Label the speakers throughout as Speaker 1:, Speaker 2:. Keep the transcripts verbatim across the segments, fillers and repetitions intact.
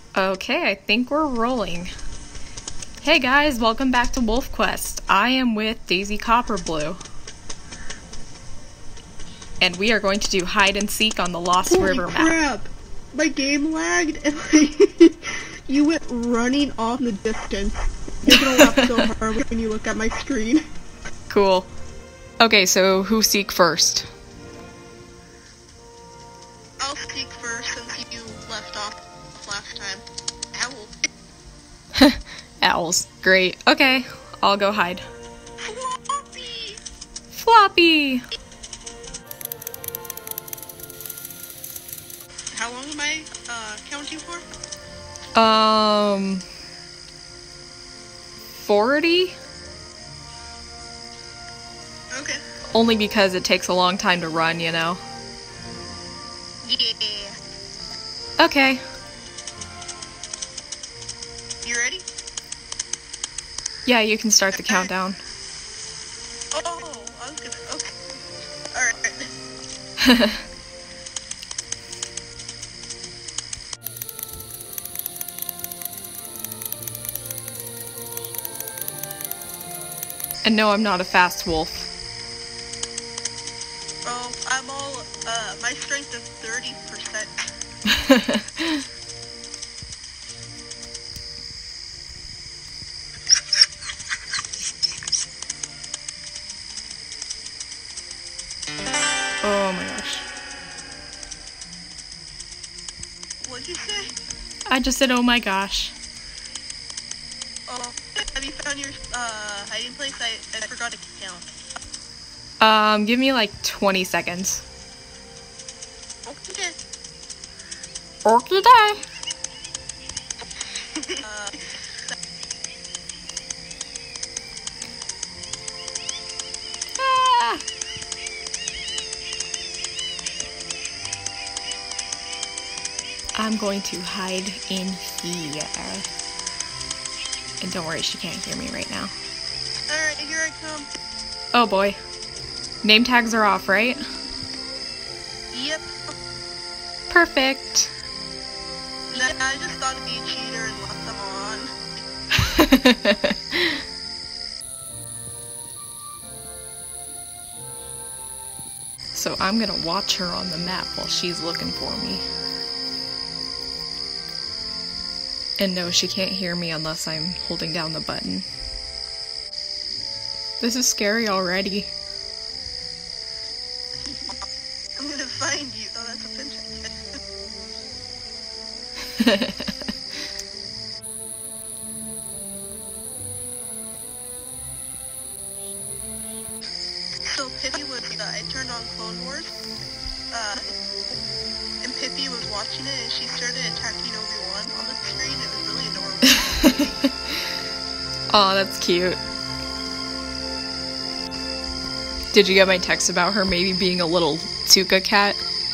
Speaker 1: Okay, I think we're rolling. Hey guys, welcome back to Wolf Quest. I am with Daisy Copperblue. And we are going to do hide and seek on the Lost
Speaker 2: Holy
Speaker 1: River map.
Speaker 2: crap! My game lagged and like, you went running off in the distance. You're gonna laugh so hard when you look at my screen.
Speaker 1: Cool. Okay, so who seek first?
Speaker 2: I'll speak first since you left off last time. Owl.
Speaker 1: Owls. Great. Okay, I'll go hide.
Speaker 2: Floppy!
Speaker 1: Floppy!
Speaker 2: How long am I uh, counting for?
Speaker 1: Um... forty?
Speaker 2: Okay.
Speaker 1: Only because it takes a long time to run, you know?
Speaker 2: Yeah.
Speaker 1: Okay.
Speaker 2: You ready?
Speaker 1: Yeah, you can start the countdown.
Speaker 2: Oh, I was gonna. Okay. Alright.
Speaker 1: And no, I'm not a fast wolf.
Speaker 2: Oh, I'm all. Uh, my strength is thirty percent.
Speaker 1: Oh my gosh.
Speaker 2: What'd you say?
Speaker 1: I just said, oh my gosh.
Speaker 2: Oh, have you found your uh, hiding place? I, I forgot to count.
Speaker 1: Um, give me like twenty seconds.
Speaker 2: Okay.
Speaker 1: Okay, die.
Speaker 2: uh,
Speaker 1: Ah. I'm going to hide in here. And don't worry, she can't hear me right now.
Speaker 2: Alright, here I come.
Speaker 1: Oh boy. Name tags are off, right?
Speaker 2: Yep.
Speaker 1: Perfect.
Speaker 2: Nah, I just thought to be a cheater and left them on.
Speaker 1: So I'm gonna watch her on the map while she's looking for me. And no, she can't hear me unless I'm holding down the button. This is scary already.
Speaker 2: I'm gonna find you. Oh, that's a pinch. So Pippi was, uh, I turned on Clone Wars, uh, and Pippi was watching it, and she started attacking Obi-Wan on the screen. It was really adorable.
Speaker 1: Aw, that's cute. Did you get my text about her maybe being a little Tuca cat?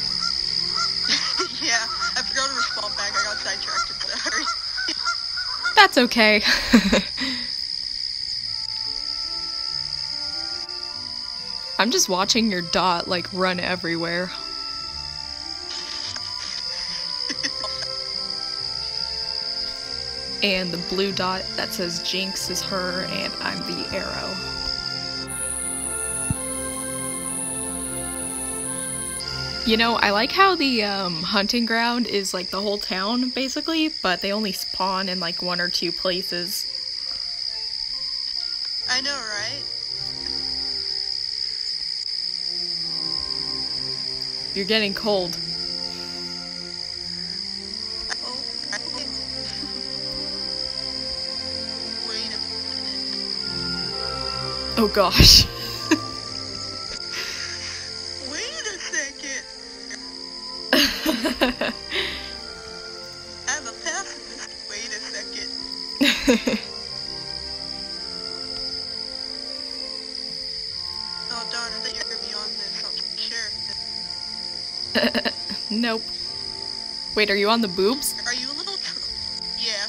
Speaker 2: Yeah, I forgot to respond back. I got sidetracked. Sorry.
Speaker 1: That's okay. I'm just watching your dot, like, run everywhere. And the blue dot that says Jinx is her, and I'm the arrow. You know, I like how the um, hunting ground is like the whole town, basically, but they only spawn in like one or two places.
Speaker 2: I know, right?
Speaker 1: You're getting cold.
Speaker 2: Oh, I think. Wait a minute.
Speaker 1: Oh gosh.
Speaker 2: Wait a second. I'm a pacifist. Wait a second. Oh darn, I thought you were gonna be on this. I'm sure.
Speaker 1: Nope. Wait, are you on the boobs?
Speaker 2: Are you a little tro- Yeah.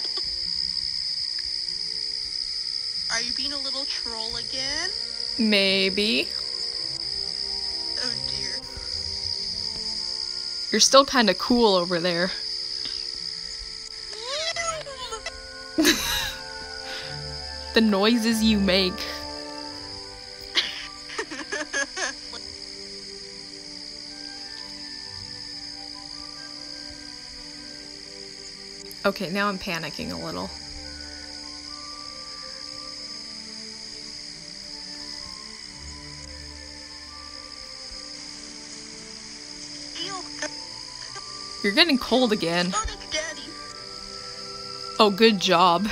Speaker 2: Are you being a little troll again?
Speaker 1: Maybe.
Speaker 2: Oh dear.
Speaker 1: You're still kind of cool over there. the noises you make. Okay, now I'm panicking a little. You're getting cold again.
Speaker 2: Oh, that's Daddy.
Speaker 1: Oh, good job.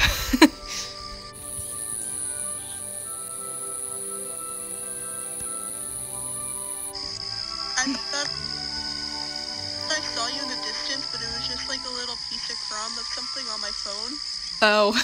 Speaker 2: I thought I saw you in the distance, but it was just like a little piece of crumb of something on my phone.
Speaker 1: Oh.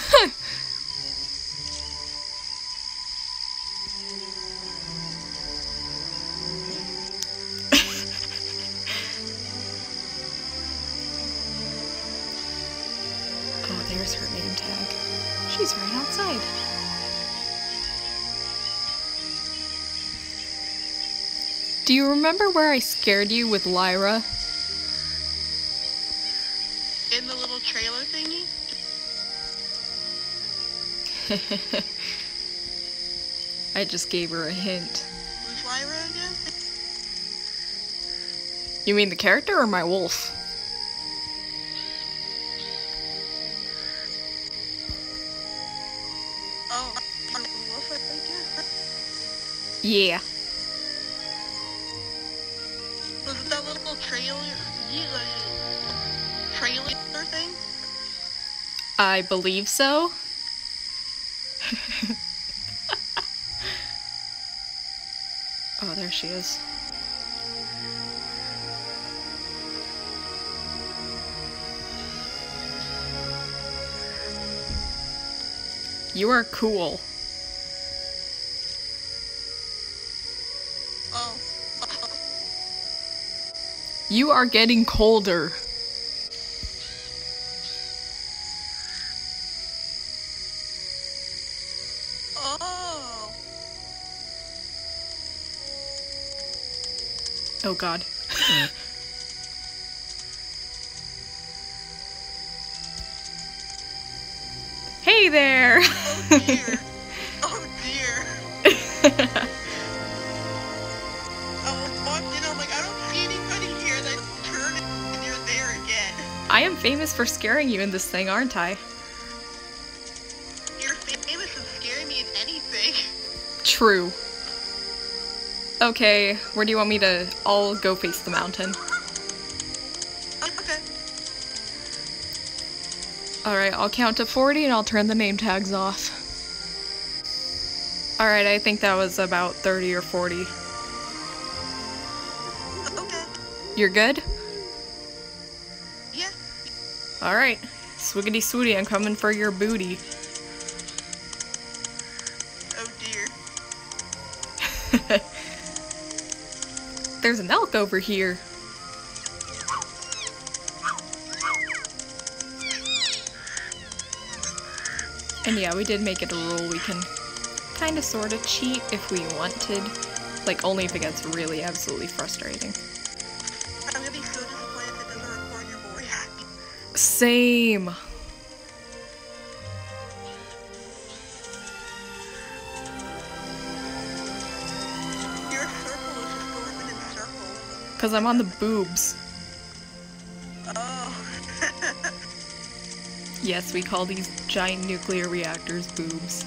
Speaker 1: Oh, there's her name tag. She's right outside. Do you remember where I scared you with Lyra?
Speaker 2: In the little trailer thingy?
Speaker 1: I just gave her a hint.
Speaker 2: Who's Lyra again?
Speaker 1: You mean the character or my wolf?
Speaker 2: Oh, I'm a wolf, I think.
Speaker 1: Yeah.
Speaker 2: Was it that little trailer, yeah, trailer thing?
Speaker 1: I believe so. Oh, there she is. You are cool.
Speaker 2: Oh.
Speaker 1: You are getting colder.
Speaker 2: Oh.
Speaker 1: Oh god. Hey there!
Speaker 2: Oh dear. Oh dear. I walked in, I'm like, I don't see anybody here. Then turn and you're there again.
Speaker 1: I am famous for scaring you in this thing, aren't I?
Speaker 2: You're famous for scaring me in anything.
Speaker 1: True. Okay, where do you want me to... I'll go face the mountain.
Speaker 2: Okay.
Speaker 1: Alright, I'll count to forty and I'll turn the name tags off. Alright, I think that was about thirty or forty.
Speaker 2: Okay.
Speaker 1: You're good?
Speaker 2: Yeah.
Speaker 1: Alright. Swiggity swooty, I'm coming for your booty.
Speaker 2: Oh dear.
Speaker 1: There's an elk over here. And yeah, we did make it a rule we can kind of sort of cheat if we wanted. Like, only if it gets really absolutely frustrating.
Speaker 2: I'm gonna be so disappointed if it doesn't record your voice.
Speaker 1: Same.
Speaker 2: Your circle is just going in circles.
Speaker 1: Because I'm on the boobs.
Speaker 2: Oh.
Speaker 1: Yes, we call these giant nuclear reactors boobs.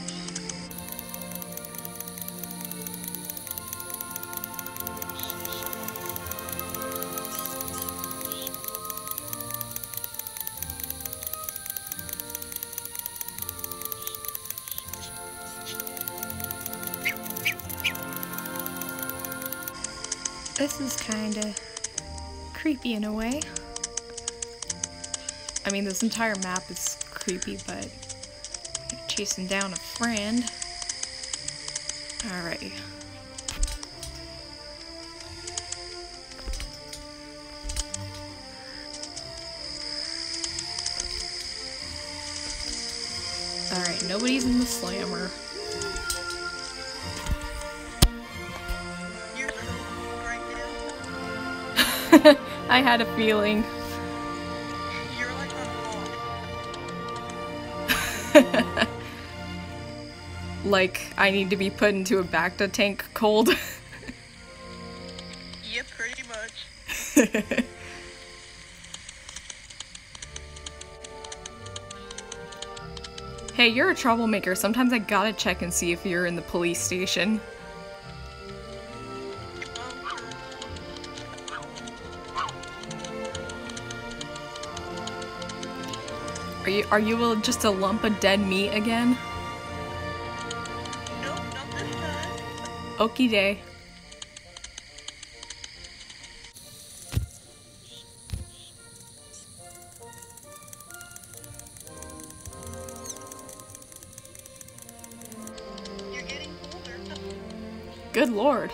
Speaker 1: This is kinda creepy in a way. I mean, this entire map is creepy, but chasing down a friend. Alright. Alright, nobody's in the slammer.
Speaker 2: You're so cool right now.
Speaker 1: I had a feeling.
Speaker 2: You're like on a
Speaker 1: Like, I need to be put into a Bacta tank cold.
Speaker 2: Yep, pretty much.
Speaker 1: Hey, you're a troublemaker. Sometimes I gotta check and see if you're in the police station. Are you are you a- just a lump of dead meat again?
Speaker 2: Nope, not this time.
Speaker 1: Okie day.
Speaker 2: You're getting older.
Speaker 1: Good lord.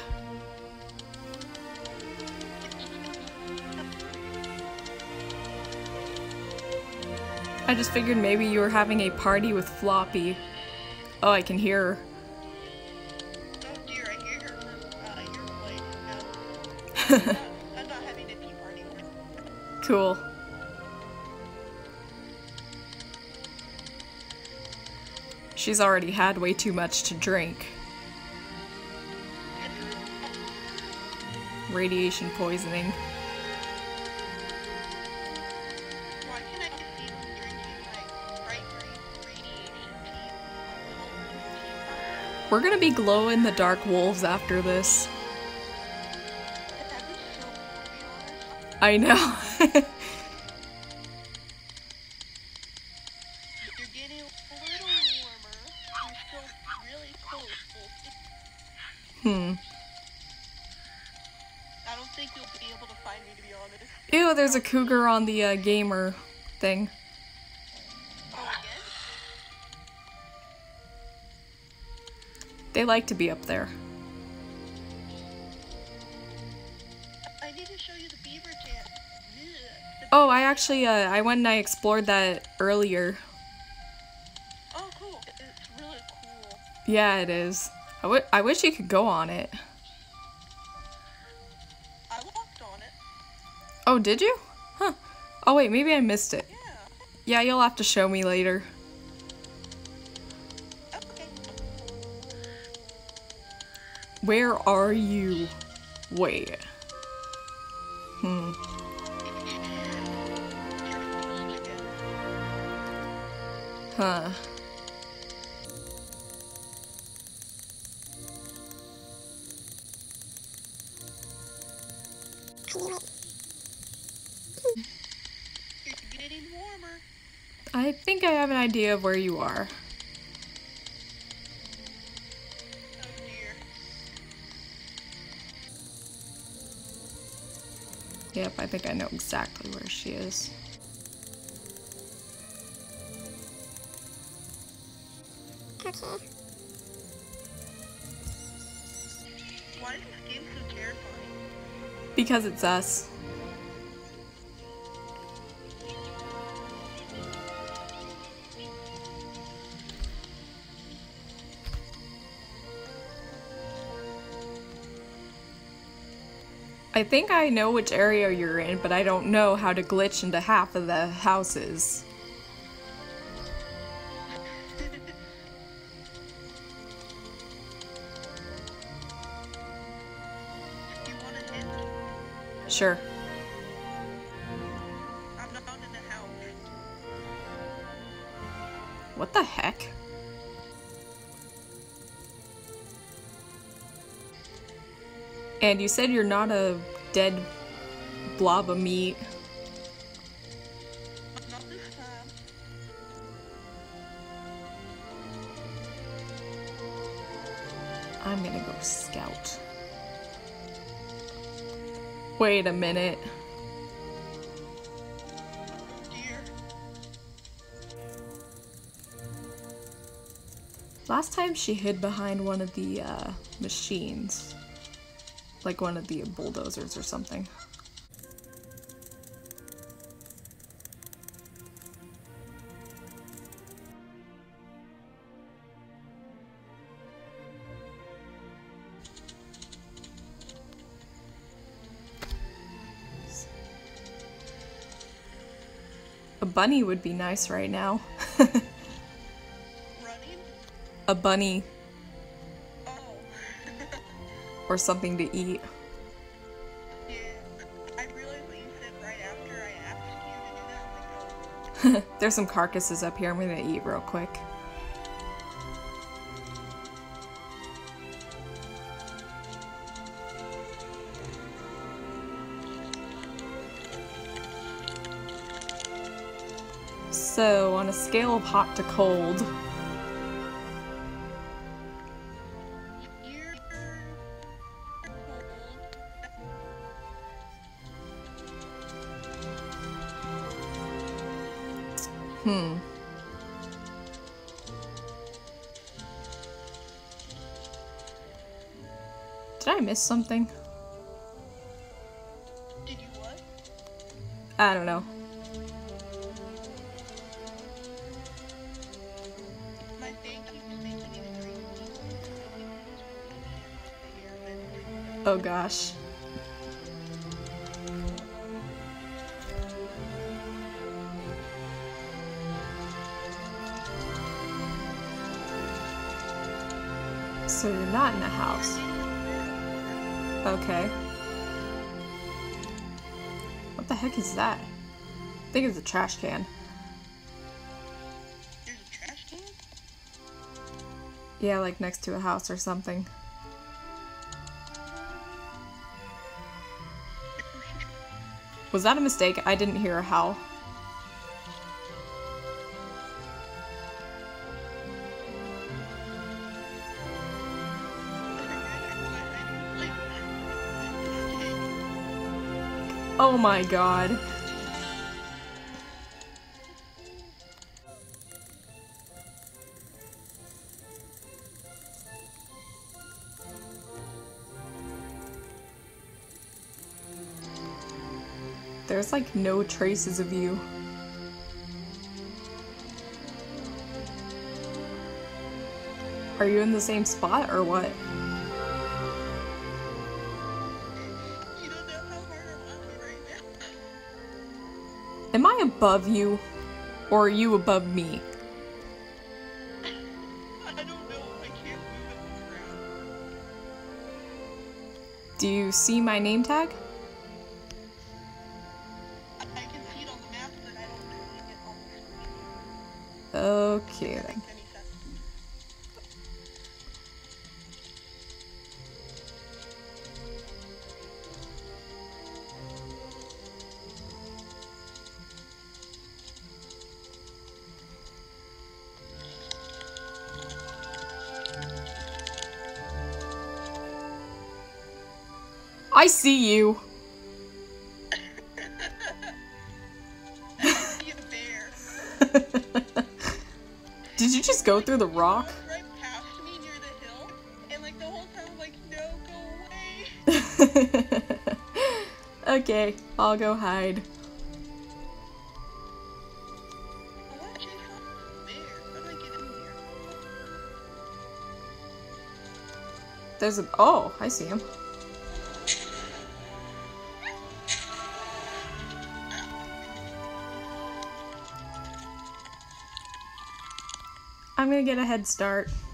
Speaker 1: I just figured maybe you were having a party with Floppy. Oh, I can hear her.
Speaker 2: Oh dear, I hear her. Uh, your place. No. I'm, not, I'm not having a tea party.
Speaker 1: Cool. She's already had way too much to drink. Radiation poisoning.
Speaker 2: Why can't I just see them drinking like bright green radiation tea?
Speaker 1: We're gonna be glow-in-the-dark wolves after this.
Speaker 2: That'd be so cool, to be honest.
Speaker 1: I know.
Speaker 2: You're getting a little warmer. You're still really cold.
Speaker 1: Hmm.
Speaker 2: I don't think you'll be able to find me, to be honest.
Speaker 1: Ew, there's a cougar on the uh, gamer thing.
Speaker 2: Oh, again?
Speaker 1: They like to be up there.
Speaker 2: I need to show you the beaver tent. Ugh.
Speaker 1: Oh, I actually, uh, I went and I explored that earlier.
Speaker 2: Oh, cool. It- It's really cool.
Speaker 1: Yeah, it is. I, w I wish you could go on it.
Speaker 2: I walked on it.
Speaker 1: Oh, did you? Huh. Oh, wait, maybe I missed it.
Speaker 2: Yeah.
Speaker 1: Yeah, you'll have to show me later.
Speaker 2: Okay.
Speaker 1: Where are you? Wait. Hmm.
Speaker 2: You're frozen again.
Speaker 1: Huh.
Speaker 2: You're getting warmer.
Speaker 1: I think I have an idea of where you are.
Speaker 2: Oh dear.
Speaker 1: Yep, I think I know exactly where she is.
Speaker 3: Okay.
Speaker 2: Why is this game so terrifying?
Speaker 1: Because it's us. I think I know which area you're in, but I don't know how to glitch into half of the houses.
Speaker 2: You want a hint?
Speaker 1: Sure.
Speaker 2: I'm not in the house.
Speaker 1: What the heck? And you said you're not a dead blob of meat.
Speaker 2: Not this time.
Speaker 1: I'm gonna go scout. Wait a minute.
Speaker 2: Oh dear.
Speaker 1: Last time she hid behind one of the uh, machines. Like one of the bulldozers or something. A bunny would be nice right now.
Speaker 2: Running?
Speaker 1: A bunny or something to eat.
Speaker 2: Yeah, I realized that you said right after I asked you to do that. I'm like, oh.
Speaker 1: There's some carcasses up here. I'm gonna eat real quick. So, on a scale of hot to cold,
Speaker 2: You're cold.
Speaker 1: hmm. Did I miss something?
Speaker 2: Did you what?
Speaker 1: I don't know.
Speaker 2: My thing keeps making me drink.
Speaker 1: Oh gosh. So you're not in a house. Okay. What the heck is that? I think it's a trash can.
Speaker 2: There's a trash can?
Speaker 1: Yeah, like next to a house or something. Was that a mistake? I didn't hear a howl. Oh my god. There's like no traces of you. Are you in the same spot or what?
Speaker 2: You don't know how hard I'm laughing right now.
Speaker 1: Am I above you? Or are you above me?
Speaker 2: I don't know. I can't move it on the ground.
Speaker 1: Do you see my name tag?
Speaker 2: I I can see it on the map, but I don't know it on the screen.
Speaker 1: Okay
Speaker 2: It
Speaker 1: then.
Speaker 2: makes any sense.
Speaker 1: I see you.
Speaker 2: I see a bear.
Speaker 1: Did you just go through the rock?
Speaker 2: It walked right past me near the hill, and like the whole time I'm like, no, go away.
Speaker 1: Okay, I'll go hide.
Speaker 2: I want to chase off this bear. How do I get in here?
Speaker 1: There's a- oh, I see him. I'm gonna get a head start.